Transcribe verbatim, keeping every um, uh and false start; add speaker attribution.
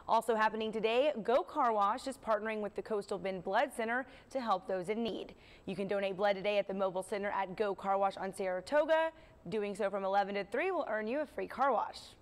Speaker 1: Also happening today, Go Car Wash is partnering with the Coastal Bend Blood Center to help those in need. You can donate blood today at the mobile center at Go Car Wash on Saratoga. Doing so from eleven to three will earn you a free car wash.